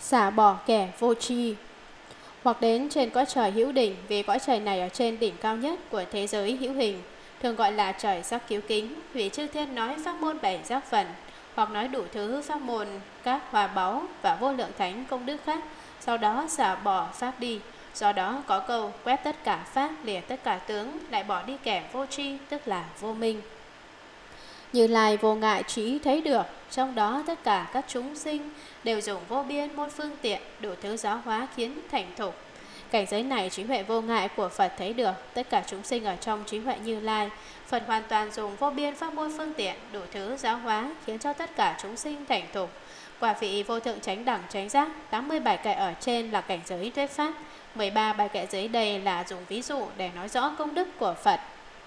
xả bỏ kẻ vô tri. Hoặc đến trên cõi trời hữu đỉnh, vì cõi trời này ở trên đỉnh cao nhất của thế giới hữu hình, thường gọi là trời giác cứu kính, vì chư thiên nói pháp môn bảy giác phần, hoặc nói đủ thứ pháp môn, các hòa báu và vô lượng thánh công đức khác, sau đó xả bỏ pháp đi. Do đó có câu quét tất cả pháp, lìa tất cả tướng, lại bỏ đi kẻ vô tri, tức là vô minh. Như Lai vô ngại trí thấy được, trong đó tất cả các chúng sinh đều dùng vô biên môn phương tiện, đủ thứ giáo hóa khiến thành thục. Cảnh giới này trí huệ vô ngại của Phật thấy được, tất cả chúng sinh ở trong trí huệ Như Lai. Phật hoàn toàn dùng vô biên pháp môn phương tiện, đủ thứ giáo hóa khiến cho tất cả chúng sinh thành thục. Quả vị vô thượng chánh đẳng chánh giác, 87 kệ ở trên là cảnh giới thuyết pháp, 13 bài kệ dưới đây là dùng ví dụ để nói rõ công đức của Phật.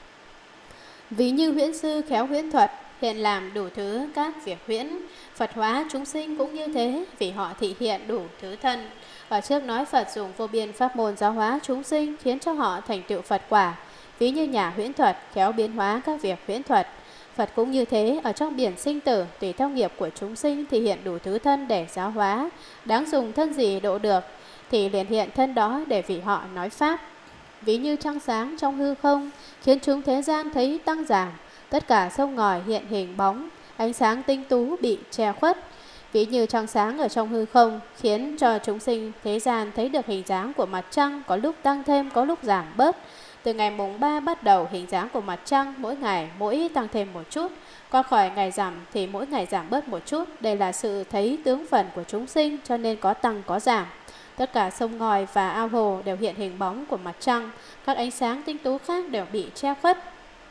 Ví như huyễn sư khéo huyễn thuật, hiện làm đủ thứ các việc huyễn. Phật hóa chúng sinh cũng như thế, vì họ thị hiện đủ thứ thân. Ở trước nói Phật dùng vô biên pháp môn giáo hóa chúng sinh, khiến cho họ thành tựu Phật quả. Ví như nhà huyễn thuật khéo biến hóa các việc huyễn thuật. Phật cũng như thế, ở trong biển sinh tử, tùy theo nghiệp của chúng sinh thì hiện đủ thứ thân để giáo hóa. Đáng dùng thân gì độ được thì liền hiện thân đó để vì họ nói pháp. Ví như trăng sáng trong hư không, khiến chúng thế gian thấy tăng giảm. Tất cả sông ngòi hiện hình bóng, ánh sáng tinh tú bị che khuất. Ví như trăng sáng ở trong hư không, khiến cho chúng sinh thế gian thấy được hình dáng của mặt trăng, có lúc tăng thêm, có lúc giảm bớt. Từ ngày mùng 3 bắt đầu, hình dáng của mặt trăng mỗi ngày mỗi tăng thêm một chút. Qua khỏi ngày giảm thì mỗi ngày giảm bớt một chút. Đây là sự thấy tướng phần của chúng sinh, cho nên có tăng có giảm. Tất cả sông ngòi và ao hồ đều hiện hình bóng của mặt trăng. Các ánh sáng tinh tú khác đều bị che khuất.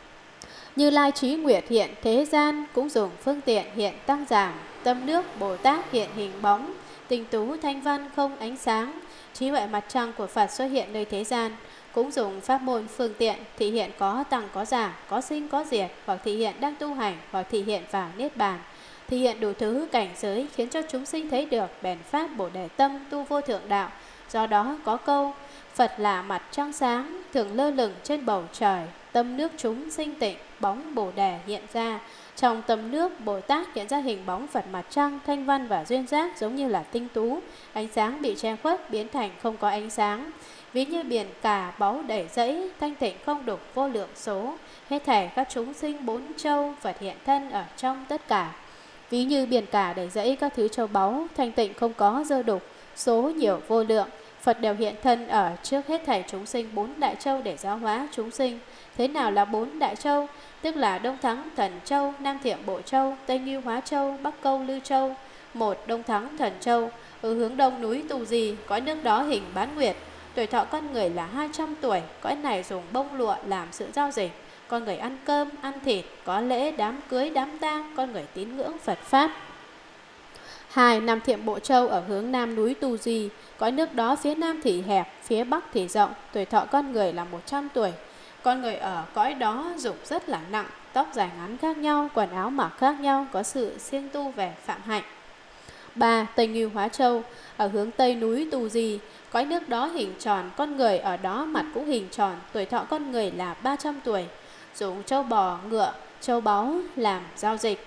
Như Lai trí nguyệt hiện thế gian, cũng dùng phương tiện hiện tăng giảm. Tâm nước Bồ Tát hiện hình bóng, tinh tú thanh văn không ánh sáng. Trí huệ mặt trăng của Phật xuất hiện nơi thế gian, cũng dùng pháp môn phương tiện thị hiện có tăng có giảm, có sinh có diệt, hoặc thị hiện đang tu hành, hoặc thị hiện vào niết bàn. Thị hiện đủ thứ cảnh giới khiến cho chúng sinh thấy được bèn phát Bồ Đề tâm tu vô thượng đạo. Do đó có câu Phật là mặt trăng sáng, thường lơ lửng trên bầu trời. Tâm nước chúng sinh tịnh, bóng Bồ Đề hiện ra. Trong tâm nước, Bồ Tát hiện ra hình bóng Phật mặt trăng, thanh văn và duyên giác giống như là tinh tú. Ánh sáng bị che khuất biến thành không có ánh sáng. Ví như biển cả báu đầy rẫy, thanh tịnh không đục vô lượng số. Hết thảy các chúng sinh bốn châu, Phật hiện thân ở trong tất cả. Ví như biển cả đầy rẫy các thứ châu báu, thanh tịnh không có dơ đục, số nhiều vô lượng. Phật đều hiện thân ở trước hết thảy chúng sinh bốn đại châu để giáo hóa chúng sinh. Thế nào là bốn đại châu? Tức là Đông Thắng Thần Châu, Nam Thiệm Bộ Châu, Tây Ngưu Hóa Châu, Bắc Câu Lư Châu. Một Đông Thắng Thần Châu, ở hướng đông núi Tù Gì, cõi nước đó hình bán nguyệt. Tuổi thọ con người là 200 tuổi, cõi này dùng bông lụa làm sự giao dịch. Con người ăn cơm, ăn thịt, có lễ, đám cưới, đám tang, con người tín ngưỡng Phật Pháp. 2. Nam Thiệm Bộ Châu ở hướng nam núi Tu Di, cõi nước đó phía nam thì hẹp, phía bắc thì rộng, tuổi thọ con người là 100 tuổi. Con người ở cõi đó dục rất là nặng, tóc dài ngắn khác nhau, quần áo mặc khác nhau, có sự siêng tu về phạm hạnh. 3. Tây Ngưu Hóa Châu ở hướng tây núi Tu Di, cõi nước đó hình tròn, con người ở đó mặt cũng hình tròn, tuổi thọ con người là 300 tuổi. Dùng trâu bò, ngựa, châu báu làm giao dịch.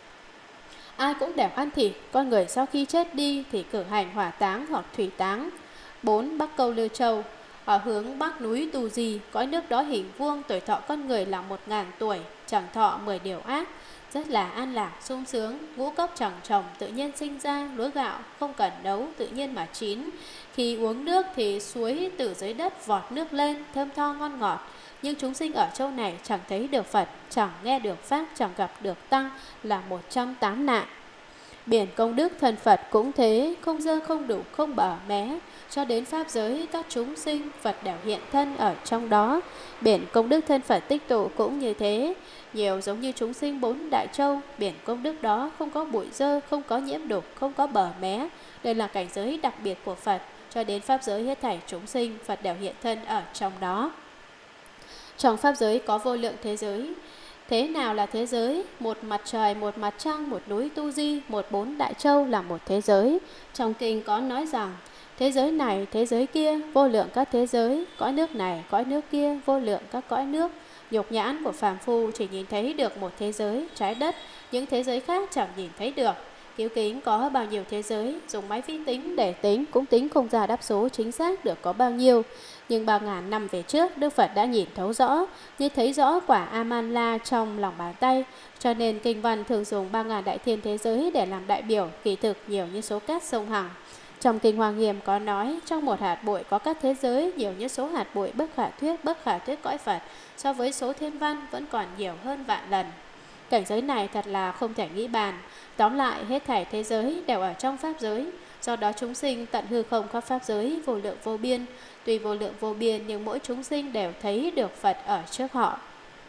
Ai cũng đều ăn thịt, con người sau khi chết đi thì cử hành hỏa táng hoặc thủy táng. 4. Bắc Câu Lư Châu ở hướng bắc núi Tu Di, cõi nước đó hình vuông, tuổi thọ con người là 1000 tuổi, chẳng thọ 10 điều ác, rất là an lạc, sung sướng. Ngũ cốc chẳng trồng, tự nhiên sinh ra, lúa gạo không cần nấu, tự nhiên mà chín. Khi uống nước thì suối từ dưới đất vọt nước lên, thơm tho ngon ngọt. Nhưng chúng sinh ở châu này chẳng thấy được Phật, chẳng nghe được Pháp, chẳng gặp được Tăng, là 108 nạn. Biển công đức thân Phật cũng thế, không dơ không đủ không bở mé, cho đến Pháp giới các chúng sinh Phật đều hiện thân ở trong đó. Biển công đức thân Phật tích tụ cũng như thế, nhiều giống như chúng sinh bốn đại châu. Biển công đức đó không có bụi dơ, không có nhiễm đục, không có bở mé. Đây là cảnh giới đặc biệt của Phật, cho đến Pháp giới hết thảy chúng sinh Phật đều hiện thân ở trong đó. Trong Pháp giới có vô lượng thế giới. Thế nào là thế giới? Một mặt trời, một mặt trăng, một núi Tu Di, một bốn đại châu là một thế giới. Trong kinh có nói rằng thế giới này, thế giới kia, vô lượng các thế giới. Cõi nước này, cõi nước kia, vô lượng các cõi nước. Nhục nhãn của phàm phu chỉ nhìn thấy được một thế giới, trái đất. Những thế giới khác chẳng nhìn thấy được. Cứu kính có bao nhiêu thế giới, dùng máy vi tính để tính cũng tính không ra đáp số chính xác được có bao nhiêu. Nhưng 3.000 năm về trước, Đức Phật đã nhìn thấu rõ, như thấy rõ quả Amanla trong lòng bàn tay. Cho nên kinh văn thường dùng 3.000 đại thiên thế giới để làm đại biểu, kỳ thực nhiều như số cát sông Hằng. Trong kinh Hoa Nghiêm có nói, trong một hạt bụi có các thế giới nhiều như số hạt bụi bất khả thuyết cõi Phật, so với số thiên văn vẫn còn nhiều hơn vạn lần. Cảnh giới này thật là không thể nghĩ bàn. Tóm lại, hết thảy thế giới đều ở trong pháp giới. Do đó chúng sinh tận hư không khắp pháp giới vô lượng vô biên. Tuy vô lượng vô biên nhưng mỗi chúng sinh đều thấy được Phật ở trước họ.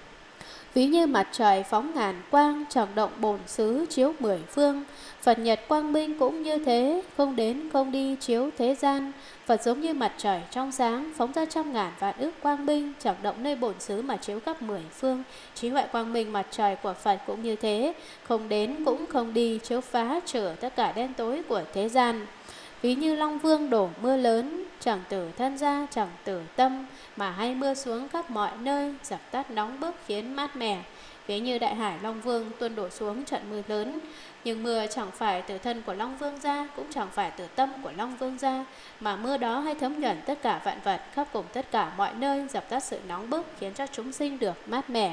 Ví như mặt trời phóng ngàn quang, chẳng động bổn xứ chiếu 10 phương. Phật nhật quang minh cũng như thế, không đến không đi chiếu thế gian. Phật giống như mặt trời trong sáng, phóng ra 100.000 vạn ức quang minh, chẳng động nơi bổn xứ mà chiếu khắp 10 phương. Trí huệ quang minh mặt trời của Phật cũng như thế, không đến cũng không đi, chiếu phá trừ tất cả đen tối của thế gian. Ví như Long Vương đổ mưa lớn, chẳng từ thân ra, chẳng từ tâm, mà hay mưa xuống khắp mọi nơi, dập tắt nóng bức khiến mát mẻ. Ví như Đại Hải Long Vương tuôn đổ xuống trận mưa lớn, nhưng mưa chẳng phải từ thân của Long Vương ra, cũng chẳng phải từ tâm của Long Vương ra, mà mưa đó hay thấm nhuần tất cả vạn vật, khắp cùng tất cả mọi nơi, dập tắt sự nóng bức, khiến cho chúng sinh được mát mẻ.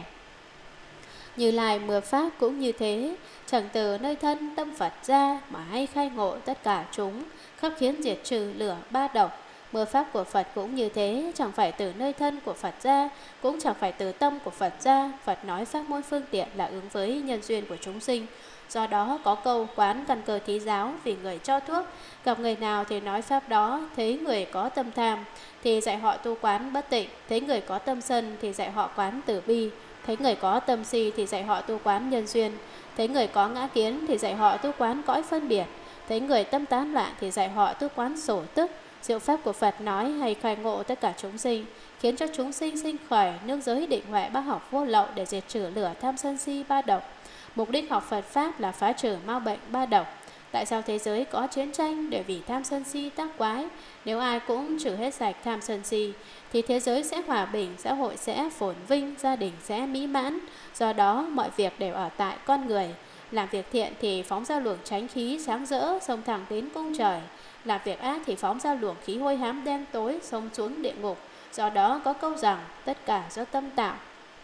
Như Lai mưa pháp cũng như thế, chẳng từ nơi thân tâm Phật ra, mà hay khai ngộ tất cả chúng, khắp khiến diệt trừ lửa ba độc. Mưa pháp của Phật cũng như thế, chẳng phải từ nơi thân của Phật ra, cũng chẳng phải từ tâm của Phật ra. Phật nói pháp môn phương tiện là ứng với nhân duyên của chúng sinh. Do đó có câu quán căn cơ thí giáo vì người cho thuốc. Gặp người nào thì nói pháp đó, thấy người có tâm tham thì dạy họ tu quán bất tịnh, thấy người có tâm sân thì dạy họ quán tử bi, thấy người có tâm si thì dạy họ tu quán nhân duyên, thấy người có ngã kiến thì dạy họ tu quán cõi phân biệt, thấy người tâm tán loạn thì dạy họ tu quán sổ tức. Diệu pháp của Phật nói hay khai ngộ tất cả chúng sinh, khiến cho chúng sinh sinh khởi nương giới định huệ bác học vô lậu để diệt trừ lửa tham sân si ba độc. Mục đích học Phật pháp là phá trừ mau bệnh ba độc. Tại sao thế giới có chiến tranh? Để vì tham sân si tác quái. Nếu ai cũng trừ hết sạch tham sân si thì thế giới sẽ hòa bình, xã hội sẽ phồn vinh, gia đình sẽ mỹ mãn. Do đó mọi việc đều ở tại con người. Làm việc thiện thì phóng ra luồng chánh khí sáng rỡ, xông thẳng đến cung trời. Làm việc ác thì phóng ra luồng khí hôi hám đen tối, xông xuống địa ngục. Do đó có câu rằng tất cả do tâm tạo.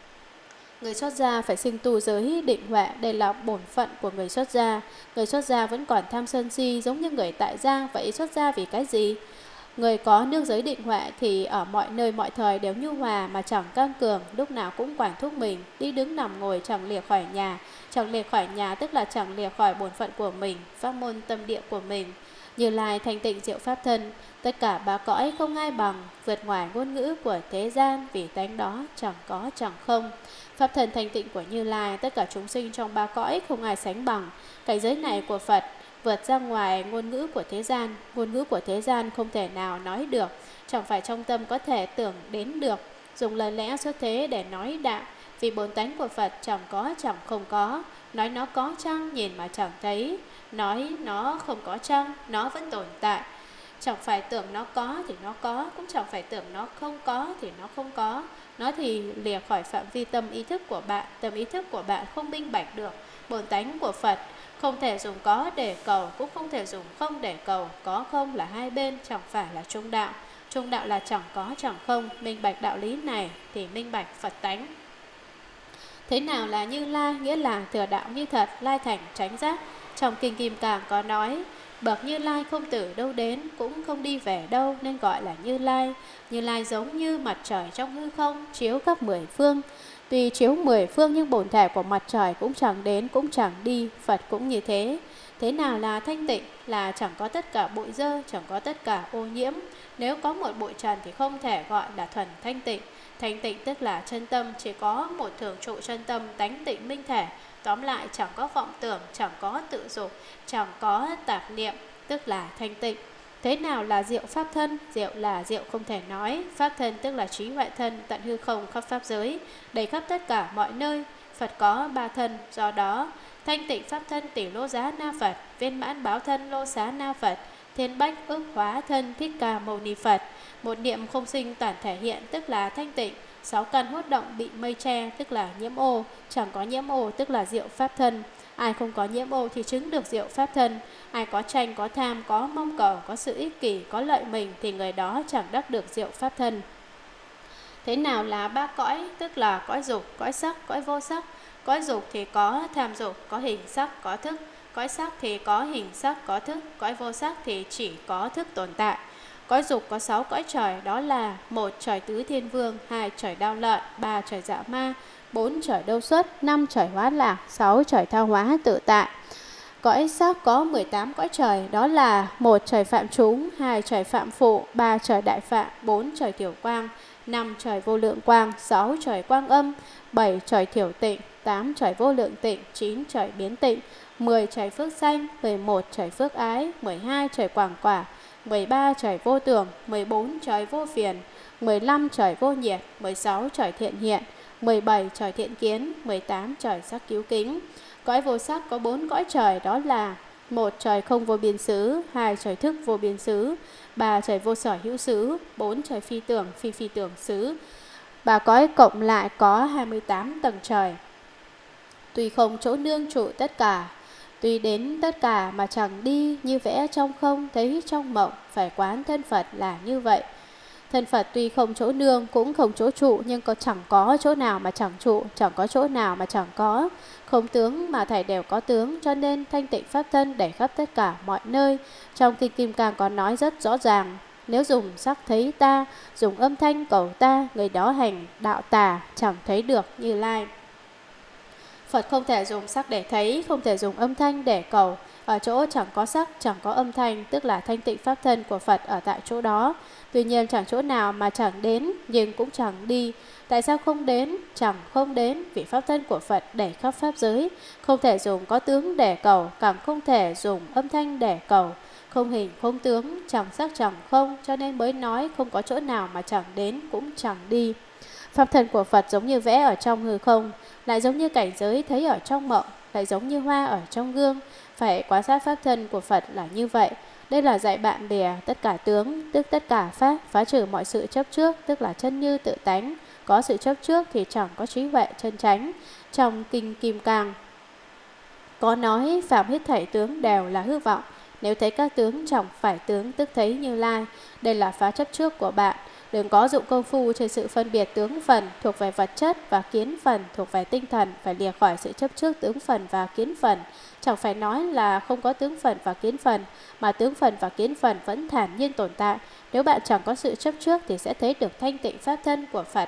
Người xuất gia phải sinh tu giới định huệ, đây là bổn phận của người xuất gia. Người xuất gia vẫn còn tham sân si giống như người tại gia, vậy xuất gia vì cái gì? Người có nương giới định huệ thì ở mọi nơi mọi thời đều nhu hòa mà chẳng căng cường, lúc nào cũng quản thúc mình, đi đứng nằm ngồi chẳng lìa khỏi nhà. Chẳng lìa khỏi nhà tức là chẳng lìa khỏi bổn phận của mình, pháp môn tâm địa của mình. Như Lai thanh tịnh diệu pháp thân, tất cả ba cõi không ai bằng, vượt ngoài ngôn ngữ của thế gian, vì tánh đó chẳng có chẳng không. Pháp thân thanh tịnh của Như Lai, tất cả chúng sinh trong ba cõi không ai sánh bằng. Cảnh giới này của Phật vượt ra ngoài ngôn ngữ của thế gian. Ngôn ngữ của thế gian không thể nào nói được, chẳng phải trong tâm có thể tưởng đến được. Dùng lời lẽ xuất thế để nói đạo, vì bổn tánh của Phật chẳng có chẳng không có. Nói nó có chăng nhìn mà chẳng thấy, nói nó không có chăng nó vẫn tồn tại. Chẳng phải tưởng nó có thì nó có, cũng chẳng phải tưởng nó không có thì nó không có. Nó thì lìa khỏi phạm vi tâm ý thức của bạn. Tâm ý thức của bạn không minh bạch được bổn tánh của Phật. Không thể dùng có để cầu, cũng không thể dùng không để cầu. Có không là hai bên, chẳng phải là trung đạo. Trung đạo là chẳng có chẳng không. Minh bạch đạo lý này thì minh bạch Phật tánh. Thế nào là Như Lai? Nghĩa là thừa đạo như thật, lai thành chánh giác. Trong kinh Kim Cang có nói, bậc Như Lai không từ đâu đến, cũng không đi về đâu, nên gọi là Như Lai. Như Lai giống như mặt trời trong hư không, chiếu khắp 10 phương. Tuy chiếu 10 phương nhưng bổn thể của mặt trời cũng chẳng đến, cũng chẳng đi. Phật cũng như thế. Thế nào là thanh tịnh? Là chẳng có tất cả bụi dơ, chẳng có tất cả ô nhiễm. Nếu có một bụi trần thì không thể gọi là thuần thanh tịnh. Thanh tịnh tức là chân tâm, chỉ có một thường trụ chân tâm, tánh tịnh minh thể. Tóm lại chẳng có vọng tưởng, chẳng có tự dục, chẳng có tạp niệm, tức là thanh tịnh. Thế nào là diệu pháp thân? Diệu là diệu không thể nói. Pháp thân tức là trí huệ thân, tận hư không khắp pháp giới, đầy khắp tất cả mọi nơi. Phật có ba thân, do đó thanh tịnh pháp thân tỷ lô giá na Phật, viên mãn báo thân lô xá na Phật, thiên bách ước hóa thân Thích Ca Mâu Ni Phật. Một niệm không sinh toàn thể hiện, tức là thanh tịnh. 6 căn hốt động bị mây che, tức là nhiễm ô. Chẳng có nhiễm ô, tức là diệu pháp thân. Ai không có nhiễm ô thì chứng được diệu pháp thân. Ai có tranh, có tham, có mong cầu, có sự ích kỷ, có lợi mình thì người đó chẳng đắc được diệu pháp thân. Thế nào là ba cõi? Tức là cõi dục, cõi sắc, cõi vô sắc. Cõi dục thì có tham dục, có hình sắc, có thức. Cõi sắc thì có hình sắc, có thức. Cõi vô sắc thì chỉ có thức tồn tại. Cõi dục có 6 cõi trời, đó là: 1. Trời tứ thiên vương, 2. Trời đao lợi, 3. Trời dạ ma, 4. Trời đâu xuất, 5. Trời hóa lạc, 6. Trời tha hóa tự tại. Cõi sắc có 18 cõi trời, đó là: 1. Trời phạm chúng, 2. Trời phạm phụ, 3. Trời đại phạm, 4. Trời tiểu quang, 5. Trời vô lượng quang, 6. Trời quang âm, 7. Trời thiểu tịnh, 8. Trời vô lượng tịnh, 9. Trời biến tịnh, 10. Trời phước sanh, 11. Trời phước ái, 12. Trời quảng quả, 13. Trời vô tưởng, 14. Trời vô phiền, 15. Trời vô nhiệt, 16. Trời thiện hiện, 17. Trời thiện kiến, 18. Trời sắc cứu kính. Cõi vô sắc có 4 cõi trời, đó là: 1. Trời không vô biên xứ, 2. Trời thức vô biên xứ, 3. Trời vô sở hữu xứ, 4. Trời phi tưởng, phi phi tưởng xứ. Ba cõi cộng lại có 28 tầng trời. Tuy không chỗ nương trụ tất cả, tuy đến tất cả mà chẳng đi, như vẽ trong không thấy trong mộng, phải quán thân Phật là như vậy. Thân Phật tuy không chỗ nương cũng không chỗ trụ, nhưng chẳng có chỗ nào mà chẳng trụ, chẳng có chỗ nào mà chẳng có. Không tướng mà thảy đều có tướng, cho nên thanh tịnh pháp thân đầy khắp tất cả mọi nơi. Trong Kinh Kim Cang có nói rất rõ ràng: nếu dùng sắc thấy ta, dùng âm thanh cầu ta, người đó hành đạo tà, chẳng thấy được Như Lai. Phật không thể dùng sắc để thấy, không thể dùng âm thanh để cầu. Ở chỗ chẳng có sắc, chẳng có âm thanh, tức là thanh tịnh pháp thân của Phật ở tại chỗ đó. Tuy nhiên chẳng chỗ nào mà chẳng đến, nhưng cũng chẳng đi. Tại sao không đến? Chẳng không đến, vì pháp thân của Phật đầy khắp pháp giới. Không thể dùng có tướng để cầu, càng không thể dùng âm thanh để cầu. Không hình, không tướng, chẳng sắc, chẳng không, cho nên mới nói không có chỗ nào mà chẳng đến, cũng chẳng đi. Pháp thân của Phật giống như vẽ ở trong hư không, lại giống như cảnh giới thấy ở trong mộng, lại giống như hoa ở trong gương. Phải quan sát pháp thân của Phật là như vậy. Đây là dạy bạn bè tất cả tướng, tức tất cả pháp, phá trừ mọi sự chấp trước, tức là chân như tự tánh. Có sự chấp trước thì chẳng có trí huệ chân chánh. Trong Kinh Kim Cang có nói phạm hết thảy tướng đều là hư vọng. Nếu thấy các tướng chẳng phải tướng, tức thấy Như Lai. Đây là phá chấp trước của bạn. Đừng có dụng công phu trên sự phân biệt tướng phần thuộc về vật chất và kiến phần thuộc về tinh thần, phải lìa khỏi sự chấp trước tướng phần và kiến phần. Chẳng phải nói là không có tướng phần và kiến phần, mà tướng phần và kiến phần vẫn thản nhiên tồn tại. Nếu bạn chẳng có sự chấp trước thì sẽ thấy được thanh tịnh pháp thân của Phật.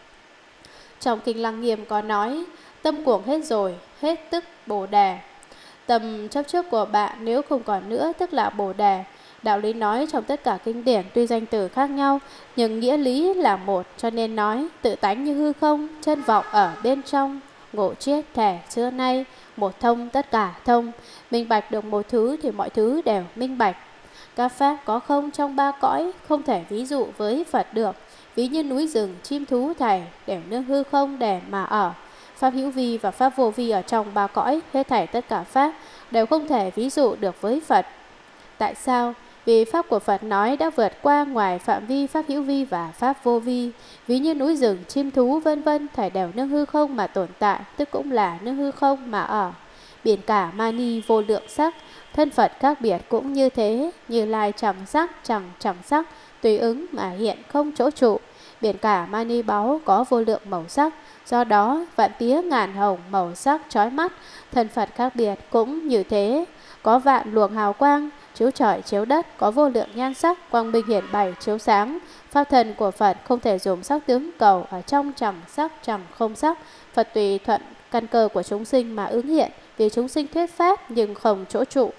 Trong Kinh Lăng Nghiêm có nói: tâm cuồng hết rồi, hết tức Bồ Đề. Tâm chấp trước của bạn nếu không còn nữa, tức là Bồ Đề. Đạo lý nói trong tất cả kinh điển tuy danh từ khác nhau, nhưng nghĩa lý là một, cho nên nói tự tánh như hư không, chân vọng ở bên trong, ngộ triết thể xưa nay, một thông tất cả thông. Minh bạch được một thứ thì mọi thứ đều minh bạch. Các pháp có không trong ba cõi, không thể ví dụ với Phật được. Ví như núi rừng, chim thú thảy, đều nương hư không để mà ở. Pháp hữu vi và pháp vô vi ở trong ba cõi, hết thảy tất cả pháp, đều không thể ví dụ được với Phật. Tại sao? Vì pháp của Phật nói đã vượt qua ngoài phạm vi pháp hữu vi và pháp vô vi. Ví như núi rừng, chim thú vân vân, thảy đều nương hư không mà tồn tại, tức cũng là nương hư không mà ở. Biển cả mani vô lượng sắc, thân Phật khác biệt cũng như thế. Như Lai chẳng sắc, chẳng sắc, tùy ứng mà hiện không chỗ trụ. Biển cả mani báu có vô lượng màu sắc, do đó vạn tía ngàn hồng màu sắc chói mắt. Thân Phật khác biệt cũng như thế, có vạn luồng hào quang chiếu trời chiếu đất, có vô lượng nhan sắc quang minh hiển bày chiếu sáng. Pháp thân của Phật không thể dùng sắc tướng cầu, ở trong chẳng sắc chẳng không sắc. Phật tùy thuận căn cơ của chúng sinh mà ứng hiện, vì chúng sinh thuyết pháp nhưng không chỗ trụ.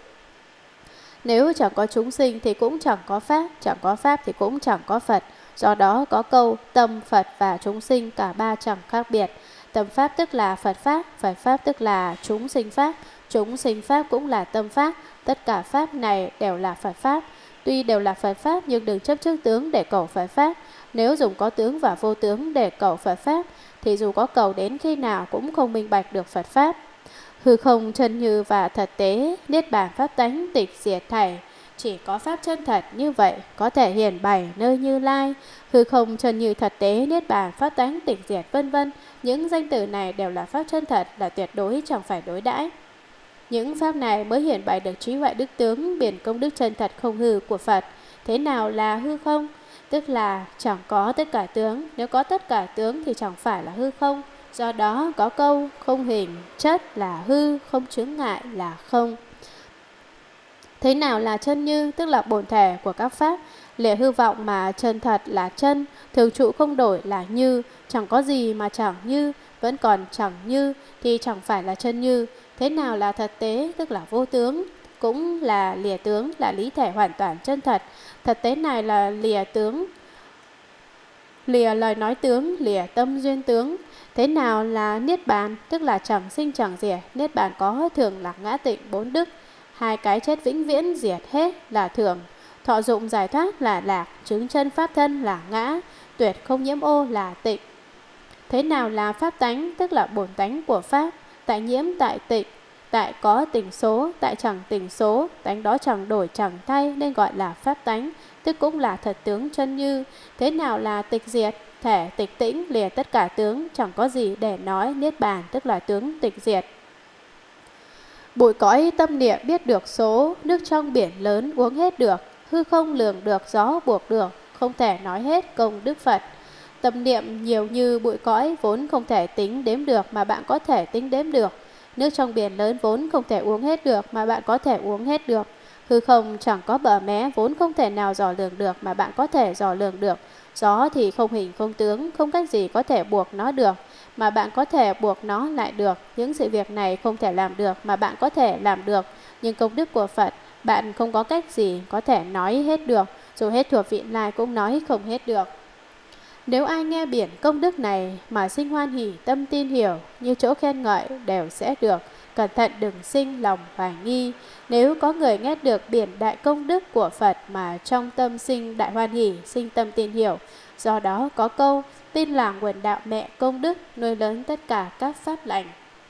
Nếu chẳng có chúng sinh thì cũng chẳng có pháp, chẳng có pháp thì cũng chẳng có Phật. Do đó có câu tâm Phật và chúng sinh cả ba chẳng khác biệt. Tâm pháp tức là Phật pháp tức là chúng sinh pháp cũng là tâm pháp. Tất cả pháp này đều là Phật pháp. Tuy đều là Phật pháp nhưng đừng chấp trước tướng để cầu Phật pháp. Nếu dùng có tướng và vô tướng để cầu Phật pháp thì dù có cầu đến khi nào cũng không minh bạch được Phật pháp. Hư không chân như và thật tế, niết bàn pháp tánh tịch diệt thảy. Chỉ có pháp chân thật như vậy có thể hiển bày nơi Như Lai. Hư không chân như thật tế, niết bàn pháp tánh tịch diệt vân vân. Những danh từ này đều là pháp chân thật, là tuyệt đối chẳng phải đối đãi. Những pháp này mới hiển bày được trí huệ đức tướng, biển công đức chân thật không hư của Phật. Thế nào là hư không? Tức là chẳng có tất cả tướng. Nếu có tất cả tướng thì chẳng phải là hư không. Do đó có câu không hình chất là hư, không chướng ngại là không. Thế nào là chân như? Tức là bổn thể của các pháp. Lìa hư vọng mà chân thật là chân, thường trụ không đổi là như. Chẳng có gì mà chẳng như, vẫn còn chẳng như thì chẳng phải là chân như. Thế nào là thật tế? Tức là vô tướng, cũng là lìa tướng, là lý thể hoàn toàn chân thật. Thật tế này là lìa tướng, lìa lời nói tướng, lìa tâm duyên tướng. Thế nào là niết bàn? Tức là chẳng sinh chẳng diệt. Niết bàn có thường lạc ngã tịnh bốn đức. Hai cái chết vĩnh viễn diệt hết là thường. Thọ dụng giải thoát là lạc. Chứng chân pháp thân là ngã. Tuyệt không nhiễm ô là tịnh. Thế nào là pháp tánh? Tức là bổn tánh của pháp. Tại nhiễm, tại tịnh, tại có tình số, tại chẳng tình số. Tánh đó chẳng đổi chẳng thay nên gọi là pháp tánh, tức cũng là thật tướng chân như. Thế nào là tịch diệt? Thể tịch tĩnh, lìa tất cả tướng, chẳng có gì để nói. Niết bàn tức là tướng tịch diệt. Bụi cõi tâm niệm biết được số, nước trong biển lớn uống hết được. Hư không lường được, gió buộc được, không thể nói hết công đức Phật. Tâm niệm nhiều như bụi cõi vốn không thể tính đếm được mà bạn có thể tính đếm được. Nước trong biển lớn vốn không thể uống hết được mà bạn có thể uống hết được. Hư không chẳng có bờ mé vốn không thể nào dò lường được mà bạn có thể dò lường được. Gió thì không hình không tướng, không cách gì có thể buộc nó được mà bạn có thể buộc nó lại được. Những sự việc này không thể làm được mà bạn có thể làm được. Nhưng công đức của Phật bạn không có cách gì có thể nói hết được. Dù hết thuộc vị lai cũng nói không hết được. Nếu ai nghe biển công đức này mà sinh hoan hỷ tâm tin hiểu, như chỗ khen ngợi đều sẽ được. Cẩn thận đừng sinh lòng hoài nghi. Nếu có người nghe được biển đại công đức của Phật mà trong tâm sinh đại hoan hỷ, sinh tâm tin hiểu. Do đó có câu tin là nguồn đạo mẹ công đức, nuôi lớn tất cả các pháp lành.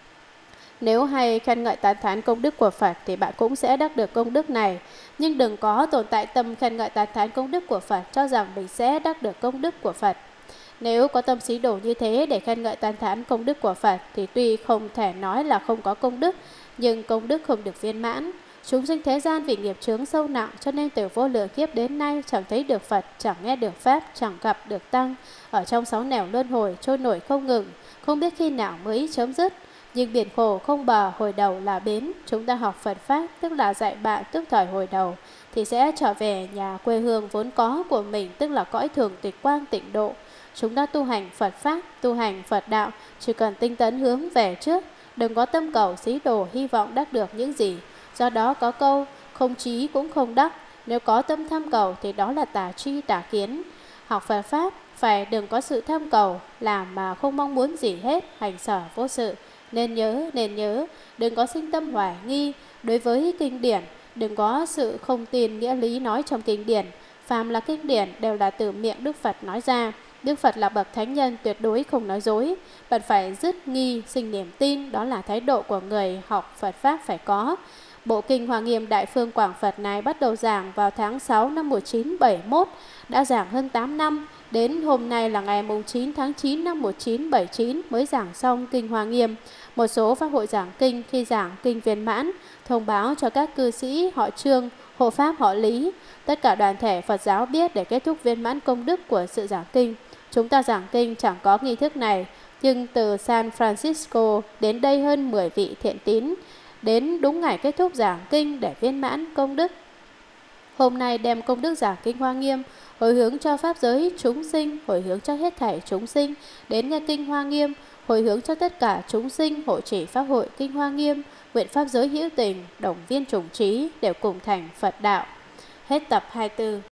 Nếu hay khen ngợi tán thán công đức của Phật thì bạn cũng sẽ đắc được công đức này. Nhưng đừng có tồn tại tâm khen ngợi tán thán công đức của Phật cho rằng mình sẽ đắc được công đức của Phật. Nếu có tâm xí đổ như thế để khen ngợi tán thán công đức của Phật thì tuy không thể nói là không có công đức, nhưng công đức không được viên mãn. Chúng sinh thế gian vì nghiệp chướng sâu nặng cho nên từ vô lượng kiếp đến nay chẳng thấy được Phật, chẳng nghe được Pháp, chẳng gặp được Tăng. Ở trong 6 nẻo luân hồi trôi nổi không ngừng, không biết khi nào mới chấm dứt. Nhưng biển khổ không bờ, hồi đầu là bến. Chúng ta học Phật Pháp tức là dạy bạn tức thời hồi đầu thì sẽ trở về nhà quê hương vốn có của mình, tức là cõi thường tịch quang tịnh độ. Chúng ta tu hành Phật Pháp, tu hành Phật Đạo, chỉ cần tinh tấn hướng về trước, đừng có tâm cầu xí đồ hy vọng đắc được những gì. Do đó có câu, không trí cũng không đắc. Nếu có tâm tham cầu thì đó là tà tri tà kiến. Học Phật Pháp phải đừng có sự tham cầu, làm mà không mong muốn gì hết, hành sở vô sự. Nên nhớ, đừng có sinh tâm hoài nghi đối với kinh điển, đừng có sự không tin nghĩa lý nói trong kinh điển. Phàm là kinh điển đều là từ miệng Đức Phật nói ra. Đức Phật là bậc thánh nhân tuyệt đối không nói dối. Bạn phải dứt nghi, sinh niềm tin, đó là thái độ của người học Phật Pháp phải có. Bộ kinh Hoa Nghiêm Đại Phương Quảng Phật này bắt đầu giảng vào tháng 6 năm 1971, đã giảng hơn 8 năm. Đến hôm nay là ngày 9 tháng 9 năm 1979 mới giảng xong kinh Hoa Nghiêm. Một số pháp hội giảng kinh khi giảng kinh viên mãn, thông báo cho các cư sĩ họ Trương, hộ pháp họ Lý, tất cả đoàn thể Phật giáo biết để kết thúc viên mãn công đức của sự giảng kinh. Chúng ta giảng kinh chẳng có nghi thức này, nhưng từ San Francisco đến đây hơn 10 vị thiện tín, đến đúng ngày kết thúc giảng kinh để viên mãn công đức. Hôm nay đem công đức giảng kinh Hoa Nghiêm, hồi hướng cho pháp giới chúng sinh, hồi hướng cho hết thảy chúng sinh, đến nghe kinh Hoa Nghiêm, hồi hướng cho tất cả chúng sinh hộ trì pháp hội kinh Hoa Nghiêm, nguyện pháp giới hữu tình, đồng viên chủng trí đều cùng thành Phật đạo. Hết tập 24.